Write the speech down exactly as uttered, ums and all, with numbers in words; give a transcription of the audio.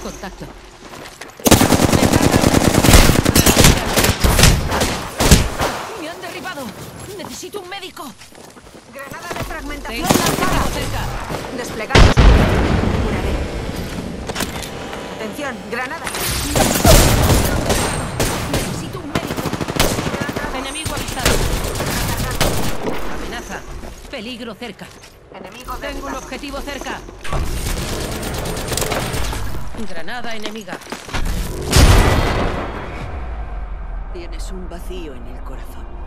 Contacto. ¡Me han derribado! ¡Necesito un médico! Granada de fragmentación Tengo un lanzada. objetivo cerca. Desplegando escudo. Curaré. Atención, granada. Necesito un médico. Enemigo avistado. Amenaza. Peligro cerca. Enemigo Tengo un detectado. objetivo cerca. Granada enemiga. Tienes un vacío en el corazón.